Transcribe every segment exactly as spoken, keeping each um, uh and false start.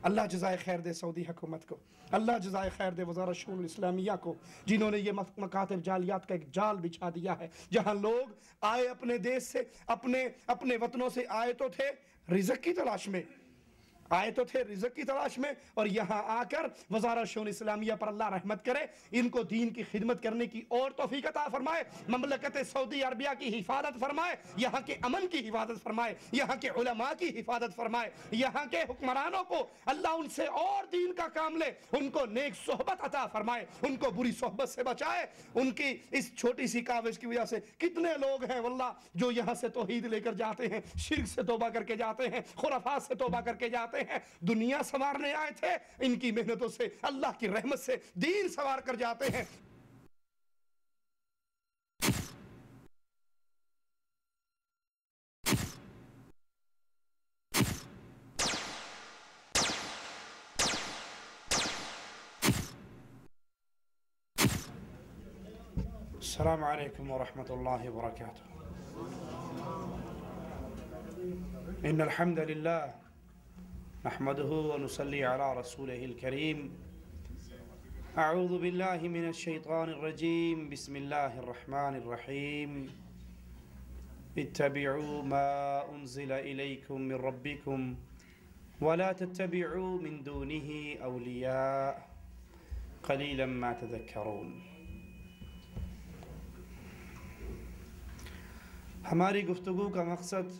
اللہ جزائے خیر دے سعودی حکومت کو، اللہ جزائے خیر دے وزارت شؤون الاسلامیہ کو، جنہوں نے یہ مکاتب جالیات کا ایک جال بچھا دیا ہے، جہاں لوگ آئے اپنے دیش سے، اپنے اپنے وطنوں سے آئے تو تھے رزق کی تلاش میں، آئے تو تھے رزق کی تلاش میں، اور یہاں آ کر وزارت شؤون اسلامیہ پر اللہ رحمت کرے، ان کو دین کی خدمت کرنے کی اور توفیق عطا فرمائے، مملکت سعودی عربیہ کی حفاظت فرمائے، یہاں کے امن کی حفاظت فرمائے، یہاں کے علماء کی حفاظت فرمائے، یہاں کے حکمرانوں کو اللہ ان سے اور دین کا کام لے، ان کو نیک صحبت عطا فرمائے، ان کو بری صحبت سے بچائے۔ ان کی اس چھوٹی سی کاوش کی وجہ سے کتنے لوگ ہیں واللہ جو یہاں سے توحید لے کر جاتے ہیں، شرک سے توبہ کر کے جاتے ہیں، خرافات سے توبہ کر کے جاتے ہیں، دنیا سنوارنے آئے تھے، ان کی محنتوں سے اللہ کی رحمت سے دین سنوار کر جاتے ہیں۔ السلام علیکم ورحمۃ اللہ وبرکاتہ۔ ان الحمد للہ نحمده ونصلي على رسوله الكريم۔ اعوذ باللہ من الشیطان الرجیم، بسم اللہ الرحمن الرحیم۔ اتبعوا ما انزل الیکم من ربکم ولا تتبعوا من دونه اولیاء قلیلا ما تذکرون۔ ہماری گفتگو کا مقصد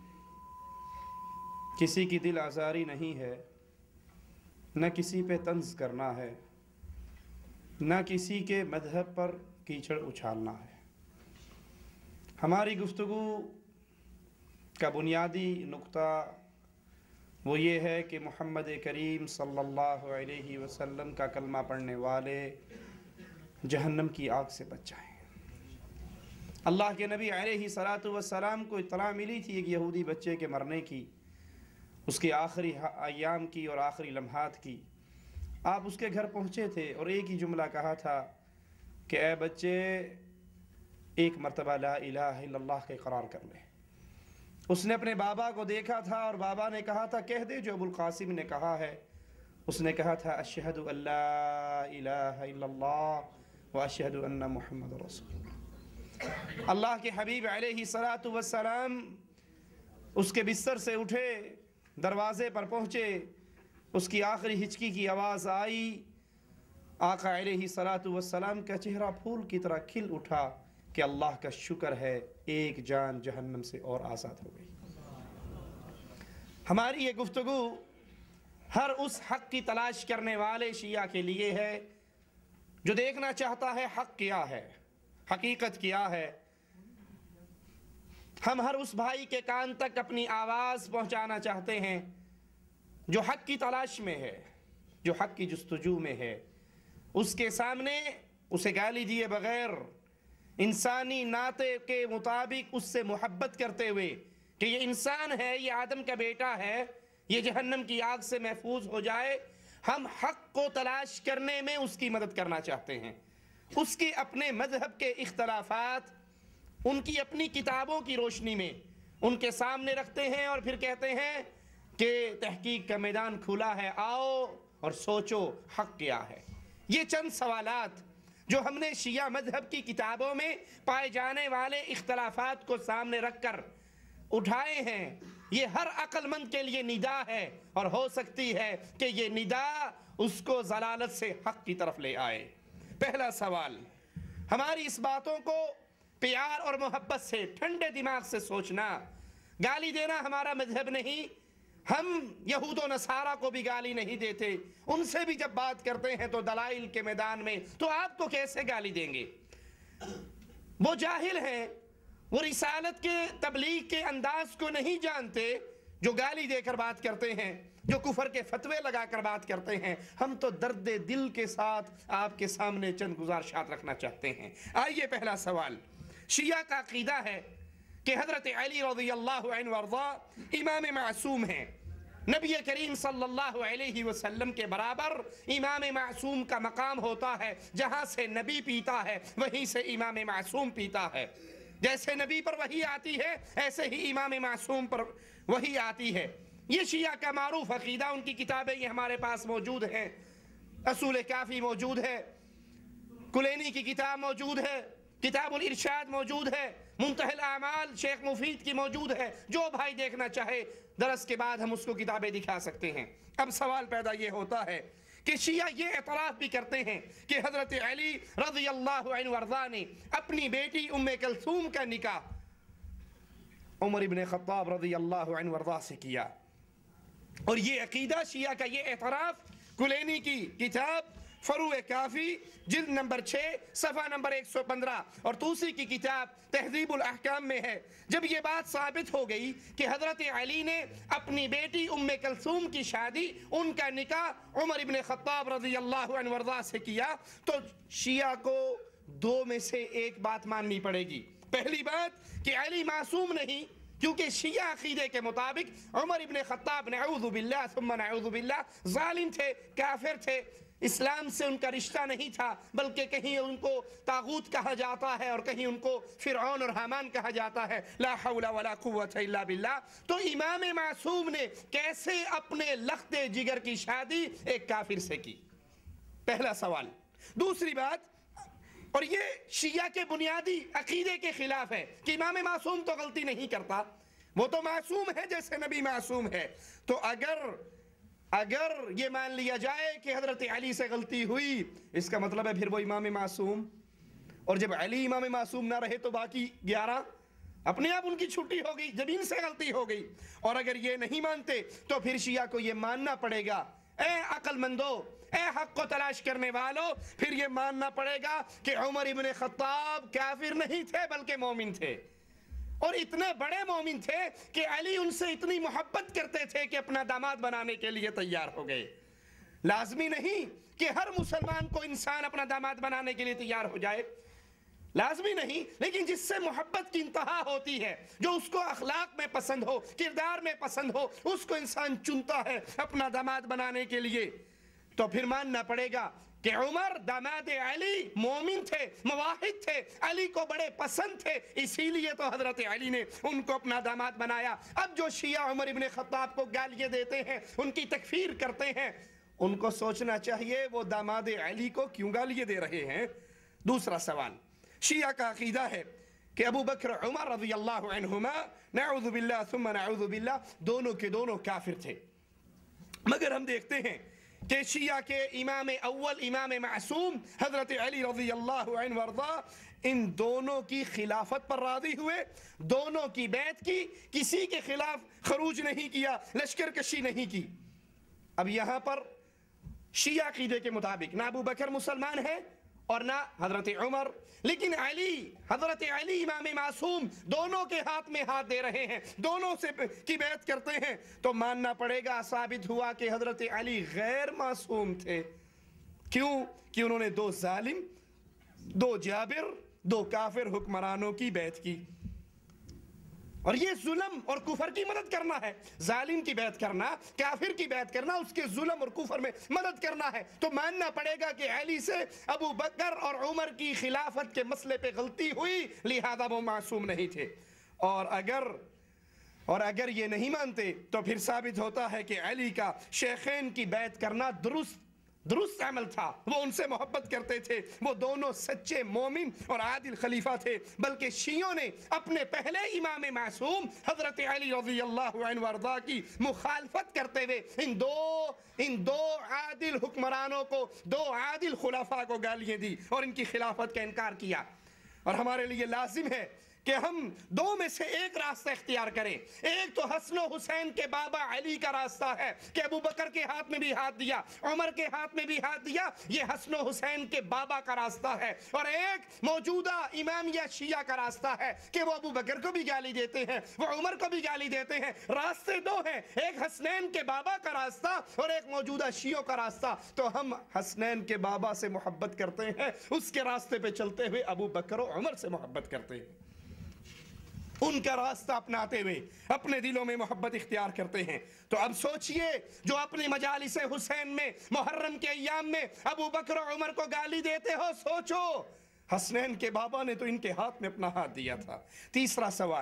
کسی کی دل آزاری نہیں ہے، نہ کسی پہ طنز کرنا ہے، نہ کسی کے مذہب پر کیچڑ اچھالنا ہے۔ ہماری گفتگو کا بنیادی نقطہ وہ یہ ہے کہ محمد کریم صلی اللہ علیہ وسلم کا کلمہ پڑھنے والے جہنم کی آگ سے بچ جائیں۔ اللہ کے نبی علیہ الصلاۃ والسلام کو اطلاع ملی تھی ایک یہودی بچے کے مرنے کی، اس کے آخری ایام کی اور آخری لمحات کی۔ آپ اس کے گھر پہنچے تھے اور ایک ہی جملہ کہا تھا کہ اے بچے ایک مرتبہ لا الہ الا اللہ کا اقرار کر لے۔ اس نے اپنے بابا کو دیکھا تھا اور بابا نے کہا تھا کہہ دے جو ابو القاسم نے کہا ہے۔ اس نے کہا تھا اشہد ان لا الہ الا اللہ و اشہد ان محمد رسول اللہ۔ اللہ کے حبیب علیہ الصلاۃ والسلام اس کے بستر سے اٹھے، دروازے پر پہنچے، اس کی آخری ہچکی کی آواز آئی، آقا علیہ الصلاۃ والسلام کا چہرہ پھول کی طرح کھل اٹھا کہ اللہ کا شکر ہے ایک جان جہنم سے اور آزاد ہو گئی۔ ہماری یہ گفتگو ہر اس حق کی تلاش کرنے والے شیعہ کے لیے ہے جو دیکھنا چاہتا ہے حق کیا ہے، حقیقت کیا ہے۔ ہم ہر اس بھائی کے کان تک اپنی آواز پہنچانا چاہتے ہیں جو حق کی تلاش میں ہے، جو حق کی جستجو میں ہے۔ اس کے سامنے اسے گالی دیے بغیر، انسانی ناطے کے مطابق اس سے محبت کرتے ہوئے کہ یہ انسان ہے، یہ آدم کا بیٹا ہے، یہ جہنم کی آگ سے محفوظ ہو جائے، ہم حق کو تلاش کرنے میں اس کی مدد کرنا چاہتے ہیں۔ اس کے اپنے مذہب کے اختلافات ان کی اپنی کتابوں کی روشنی میں ان کے سامنے رکھتے ہیں اور پھر کہتے ہیں کہ تحقیق کا میدان کھلا ہے، آؤ اور سوچو حق کیا ہے۔ یہ چند سوالات جو ہم نے شیعہ مذہب کی کتابوں میں پائے جانے والے اختلافات کو سامنے رکھ کر اٹھائے ہیں، یہ ہر عقل مند کے لیے ندا ہے، اور ہو سکتی ہے کہ یہ ندا اس کو ضلالت سے حق کی طرف لے آئے۔ پہلا سوال، ہماری اس باتوں کو پیار اور محبت سے ٹھنڈے دماغ سے سوچنا۔ گالی دینا ہمارا مذہب نہیں، ہم یہود و نصارہ کو بھی گالی نہیں دیتے، ان سے بھی جب بات کرتے ہیں تو دلائل کے میدان میں، تو آپ کو کیسے گالی دیں گے؟ وہ جاہل ہیں، وہ رسالت کے تبلیغ کے انداز کو نہیں جانتے جو گالی دے کر بات کرتے ہیں، جو کفر کے فتوے لگا کر بات کرتے ہیں۔ ہم تو درد دل کے ساتھ آپ کے سامنے چند گزارشات رکھنا چاہتے ہیں۔ آئیے پہلا سوال، شیعہ کا عقیدہ ہے کہ حضرت علی رضی اللہ عنہ وارضا امام معصوم ہیں، نبی کریم صلی اللہ علیہ وسلم کے برابر امام معصوم کا مقام ہوتا ہے، جہاں سے نبی پیتا ہے وہیں سے امام معصوم پیتا ہے۔ جیسے نبی پر وحی آتی ہے ایسے ہی امام معصوم پر وحی آتی ہے۔ یہ شیعہ کا معروف عقیدہ، ان کی کتابیں یہ ہمارے پاس موجود ہیں، اصول کافی موجود ہے، کلینی کی کتاب موجود ہے، کتاب الارشاد موجود ہے، منتہی الاعمال شیخ مفید کی موجود ہے، جو بھائی دیکھنا چاہے درس کے بعد ہم اس کو کتابیں دکھا سکتے ہیں۔ اب سوال پیدا یہ ہوتا ہے کہ شیعہ یہ اعتراف بھی کرتے ہیں کہ حضرت علی رضی اللہ عنہ وارضاہ نے اپنی بیٹی ام کلثوم کا نکاح عمر ابن خطاب رضی اللہ عنہ وارضاہ سے کیا، اور یہ عقیدہ شیعہ کا یہ اعتراف کلینی کی کتاب فروع کافی جلد نمبر چھ صفحہ نمبر ایک سو پندرہ اور توسی کی کتاب تہذیب الاحکام میں ہے۔ جب یہ بات ثابت ہو گئی کہ حضرت علی نے اپنی بیٹی ام کلثوم کی شادی، ان کا نکاح عمر ابن خطاب رضی اللہ عنہ وارضاہ سے کیا، تو شیعہ کو دو میں سے ایک بات ماننی پڑے گی۔ پہلی بات کہ علی معصوم نہیں، کیونکہ شیعہ عقیدے کے مطابق عمر ابن خطاب نعوذ باللہ ثم نعوذ باللہ ظالم تھے، کافر تھے، اسلام سے ان کا رشتہ نہیں تھا، بلکہ کہیں ان کو طاغوت کہا جاتا ہے اور کہیں ان کو فرعون اور حامان کہا جاتا ہے، لا حول ولا قوت الا باللہ۔ تو امام معصوم نے کیسے اپنے لخت جگر کی شادی ایک کافر سے کی؟ پہلا سوال۔ دوسری بات، اور یہ شیعہ کے بنیادی عقیدے کے خلاف ہے کہ امام معصوم تو غلطی نہیں کرتا، وہ تو معصوم ہے جیسے نبی معصوم ہے، تو اگر اگر یہ مان لیا جائے کہ حضرت علی سے غلطی ہوئی، اس کا مطلب ہے پھر وہ امام معصوم، اور جب علی امام معصوم نہ رہے تو باقی گیارہ اپنے آپ ان کی چھٹی ہو گئی جب ان سے غلطی ہو گئی۔ اور اگر یہ نہیں مانتے تو پھر شیعہ کو یہ ماننا پڑے گا، اے عقل مندو، اے حق کو تلاش کرنے والو، پھر یہ ماننا پڑے گا کہ عمر ابن خطاب کافر نہیں تھے بلکہ مومن تھے، اور اتنے بڑے مومن تھے کہ علی ان سے اتنی محبت کرتے تھے کہ اپنا داماد بنانے کے لیے تیار ہو گئے۔ لازمی نہیں کہ ہر مسلمان کو انسان اپنا داماد بنانے کے لیے تیار ہو جائے، لازمی نہیں، لیکن جس سے محبت کی انتہا ہوتی ہے، جو اس کو اخلاق میں پسند ہو، کردار میں پسند ہو، اس کو انسان چنتا ہے اپنا داماد بنانے کے لیے، تو پھر ماننا پڑے گا کہ عمر داماد علی مومن تھے، موحد تھے، علی کو بڑے پسند تھے، اسی لیے تو حضرت علی نے ان کو اپنا داماد بنایا۔ اب جو شیعہ عمر ابن خطاب کو گالیاں دیتے ہیں، ان کی تکفیر کرتے ہیں، ان کو سوچنا چاہیے وہ داماد علی کو کیوں گالیاں دے رہے ہیں۔ دوسرا سوال، شیعہ کا عقیدہ ہے کہ ابو بکر عمر رضی اللہ عنہما نعوذ باللہ ثم نعوذ باللہ دونوں کے دونوں کافر تھے، مگر ہم دیکھتے ہیں کہ شیعہ کے امام اول امام معصوم حضرت علی رضی اللہ عنہ وارضاہ ان دونوں کی خلافت پر راضی ہوئے، دونوں کی بیعت کی، کسی کے خلاف خروج نہیں کیا، لشکر کشی نہیں کی۔ اب یہاں پر شیعہ عقیدے کے مطابق نہ ابو بکر مسلمان ہے اور نہ حضرت عمر، لیکن علی حضرت علی امام معصوم دونوں کے ہاتھ میں ہاتھ دے رہے ہیں، دونوں سے کی بیعت کرتے ہیں، تو ماننا پڑے گا ثابت ہوا کہ حضرت علی غیر معصوم تھے۔ کیوں؟ کہ انہوں نے دو ظالم، دو جابر، دو کافر حکمرانوں کی بیعت کی، اور یہ ظلم اور کفر کی مدد کرنا ہے، ظالم کی بیعت کرنا، کافر کی بیعت کرنا، اس کے ظلم اور کفر میں مدد کرنا ہے، تو ماننا پڑے گا کہ علی سے ابو بکر اور عمر کی خلافت کے مسئلے پہ غلطی ہوئی، لہذا وہ معصوم نہیں تھے۔ اور اگر اور اگر یہ نہیں مانتے تو پھر ثابت ہوتا ہے کہ علی کا شیخین کی بیعت کرنا درست درست عمل تھا، وہ ان سے محبت کرتے تھے، وہ دونوں سچے مومن اور عادل خلیفہ تھے، بلکہ شیعوں نے اپنے پہلے امام معصوم حضرت علی رضی اللہ عنہ وارضاہ کی مخالفت کرتے ہوئے ان دو ان دو عادل حکمرانوں کو، دو عادل خلفاء کو گالیاں دی اور ان کی خلافت کا انکار کیا۔ اور ہمارے لیے لازم ہے کہ ہم دو میں سے ایک راستہ اختیار کریں۔ ایک تو حسن و حسین کے بابا علی کا راستہ ہے کہ ابو بکر کے ہاتھ میں بھی ہاتھ دیا، عمر کے ہاتھ میں بھی ہاتھ دیا، یہ حسن و حسین کے بابا کا راستہ ہے۔ اور ایک موجودہ امامیہ شیعہ کا راستہ ہے کہ وہ ابو بکر کو بھی گالی دیتے ہیں، وہ عمر کو بھی گالی دیتے ہیں۔ راستے دو ہیں، ایک حسنین کے بابا کا راستہ اور ایک موجودہ شیعوں کا راستہ۔ تو ہم حسنین کے بابا سے محبت کرتے ہیں، اس کے راستے پہ چلتے ہوئے ابو بکر و عمر سے محبت کرتے ہیں، ان کا راستہ اپناتے ہوئے اپنے دلوں میں محبت اختیار کرتے ہیں۔ تو اب سوچئے، جو اپنی مجالس حسین میں محرم کے ایام میں ابو بکر و عمر کو گالی دیتے ہو، سوچو حسنین کے بابا نے تو ان کے ہاتھ میں اپنا ہاتھ دیا تھا۔ تیسرا سوال،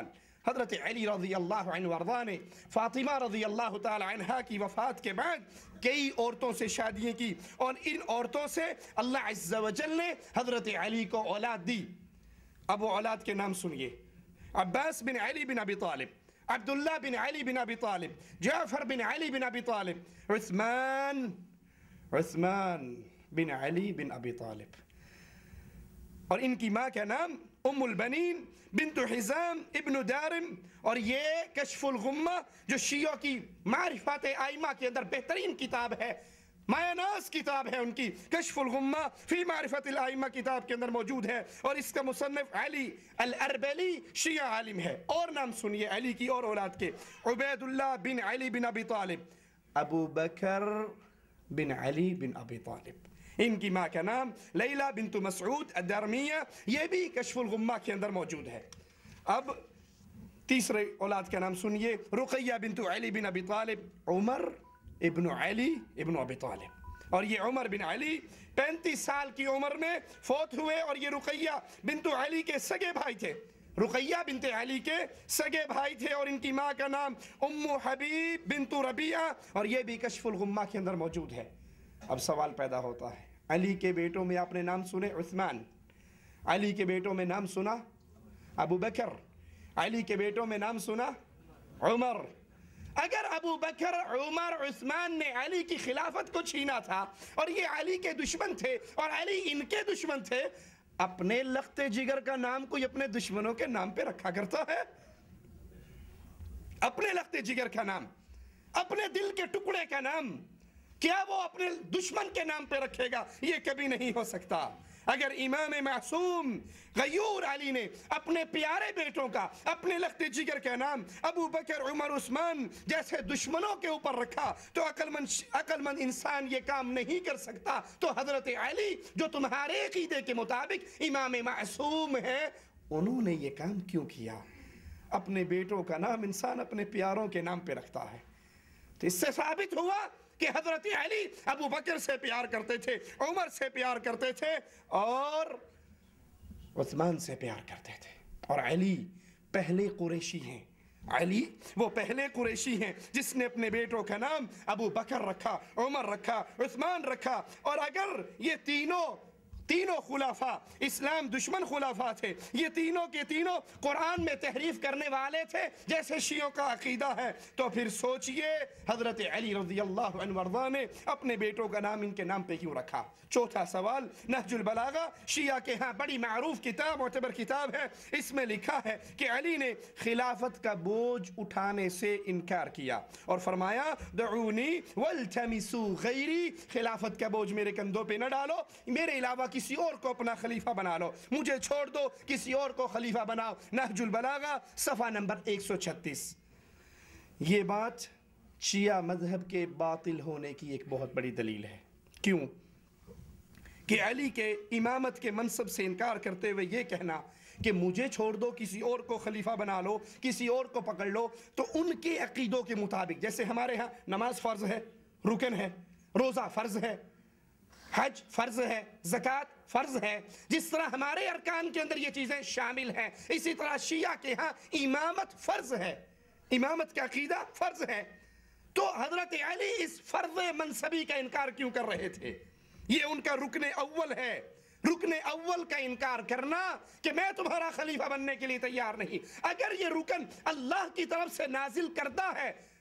حضرت علی رضی اللہ عنہ وارضا نے فاطمہ رضی اللہ تعالی عنہ کی وفات کے بعد کئی عورتوں سے شادیاں کی، اور ان عورتوں سے اللہ عز و جل نے حضرت علی کو اولاد دی۔ اب وہ اولاد کے نام سنیے: عباس بن علی بن ابی طالب، عبداللہ بن علی بن ابی طالب، جعفر بن علی بن ابی طالب، عثمان عثمان بن علی بن ابی طالب۔ اور ان کی ماں کا نام ام البنین بنت حزام ابن دارم، اور یہ کشف الغمہ جو شیعوں کی معرفت ائمہ کے اندر بہترین کتاب ہے، مایہ ناز کتاب ہے ان کی، کشف الغمہ فی معرفت الائمہ کتاب کے اندر موجود ہے، اور اس کا مصنف علی الاربلی شیعہ عالم ہے۔ اور نام سنیے علی کی اور اولاد کے: عبید اللہ بن علی بن ابی طالب، ابو بکر بن علی بن ابی طالب۔ ان کی ماں کا نام لیلہ بنت مسعود الدارمیہ، یہ بھی کشف الغمہ کے اندر موجود ہے۔ اب تیسرے اولاد کا نام سنیے: رقیہ بنت علی بن ابی طالب، عمر ابن علی ابن ابی طالب۔ اور یہ عمر بن علی پینتیس سال کی عمر میں فوت ہوئے، اور یہ رقیہ بنت علی کے سگے بھائی تھے، رقیہ بنت علی کے سگے بھائی تھے، اور ان کی ماں کا نام ام حبیب بنت ربیعہ، اور یہ بھی کشف الغمہ کے اندر موجود ہے۔ اب سوال پیدا ہوتا ہے، علی کے بیٹوں میں آپ نے نام سنے عثمان، علی کے بیٹوں میں نام سنا ابو بکر، علی کے بیٹوں میں نام سنا عمر۔ اگر ابو بکر، عمر، عثمان نے علی کی خلافت کو چھینا تھا، اور یہ علی کے دشمن تھے اور علی ان کے دشمن تھے، اپنے لخت جگر کا نام کوئی اپنے دشمنوں کے نام پہ رکھا کرتا ہے؟ اپنے لخت جگر کا نام، اپنے دل کے ٹکڑے کا نام کیا وہ اپنے دشمن کے نام پہ رکھے گا؟ یہ کبھی نہیں ہو سکتا۔ اگر امام معصوم غیور علی نے اپنے پیارے بیٹوں کا، اپنے لخت جگر کا نام ابو بکر، عمر، عثمان جیسے دشمنوں کے اوپر رکھا تو عقل مند عقل مند انسان یہ کام نہیں کر سکتا، تو حضرت علی جو تمہارے عقیدے کے مطابق امام معصوم ہے، انہوں نے یہ کام کیوں کیا؟ اپنے بیٹوں کا نام انسان اپنے پیاروں کے نام پہ رکھتا ہے۔ تو اس سے ثابت ہوا کہ حضرت علی ابو بکر سے پیار کرتے تھے، عمر سے پیار کرتے تھے، اور عثمان سے پیار کرتے تھے۔ اور علی پہلے قریشی ہیں، علی وہ پہلے قریشی ہیں جس نے اپنے بیٹوں کا نام ابو بکر رکھا، عمر رکھا، عثمان رکھا۔ اور اگر یہ تینوں تینوں خلافہ اسلام دشمن خلافہ تھے، یہ تینوں کے تینوں قرآن میں تحریف کرنے والے تھے جیسے شیعوں کا عقیدہ ہے، تو پھر سوچئے حضرت علی رضی اللہ عنہ وارضا نے اپنے بیٹوں کا نام ان کے نام پہ کیوں رکھا؟ چوتھا سوال، نہج البلاغہ شیعہ کے ہاں بڑی معروف کتاب، معتبر کتاب ہے، اس میں لکھا ہے کہ علی نے خلافت کا بوجھ اٹھانے سے انکار کیا اور فرمایا دعونی والتمسوا غیری، خلافت کا بوجھ میرے کندھوں پہ نہ ڈالو، میرے علاوہ کسی اور کو اپنا خلیفہ بنا لو، مجھے چھوڑ دو، کسی اور کو خلیفہ بناؤ۔ نہج البلاغہ صفحہ نمبر ایک سو چھتیس۔ یہ بات شیعہ مذہب کے باطل ہونے کی ایک بہت بڑی دلیل ہے۔ کیوں؟ کہ علی کے امامت کے منصب سے انکار کرتے ہوئے یہ کہنا کہ مجھے چھوڑ دو، کسی اور کو خلیفہ بنا لو، کسی اور کو پکڑ لو، تو ان کے عقیدوں کے مطابق، جیسے ہمارے ہاں نماز فرض ہے، رکن ہے، روزہ فرض ہے، حج فرض ہے، زکوٰۃ فرض ہے، جس طرح ہمارے ارکان کے اندر یہ چیزیں شامل ہیں، اسی طرح شیعہ کے ہاں امامت فرض ہے، امامت کا عقیدہ فرض ہے۔ تو حضرت علی اس فرض منصبی کا انکار کیوں کر رہے تھے؟ یہ ان کا رکن اول ہے، رکن اول کا انکار کرنا کہ میں تمہارا خلیفہ بننے کے لیے تیار نہیں۔ اگر یہ رکن اللہ کی طرف سے نازل کردہ ہے